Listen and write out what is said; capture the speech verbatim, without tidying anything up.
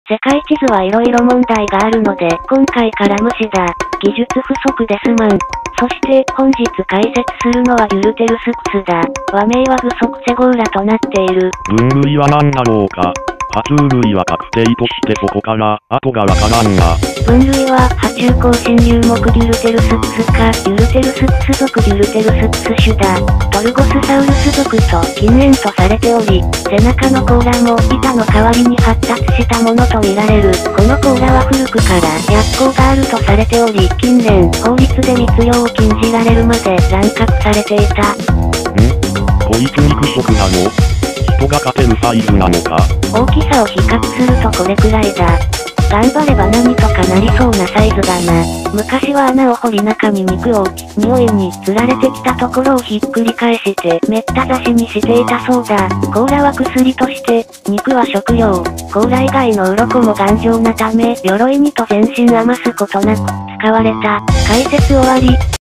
世界地図はいろいろ問題があるので、今回から無視だ。技術不足ですまん。そして、本日解説するのはユルテルスクスだ。和名はグソクセゴーラとなっている。 分類は何だろうか。爬虫類は確定としてそこから、後がわからんが。 分類は、爬虫綱新流目デュルテルスクスか、ユルテルスクス属デュルテルスクス種だ。トルゴスサウルス属と近縁とされており、背中の甲羅も板の代わりに発達したものとみられる。この甲羅は古くから薬効があるとされており、近年、法律で密漁を禁じられるまで乱獲されていた。 ん？こいつ肉食なの？人が勝てるサイズなのか？ 大きさを比較するとこれくらいだ。頑張れば何とかなりそうなサイズだな。昔は穴を掘り中に肉を置き、匂いに釣られてきたところをひっくり返して、めった刺しにしていたそうだ。甲羅は薬として、肉は食用。甲羅以外の鱗も頑丈なため、鎧にと全身余すことなく使われた。解説終わり。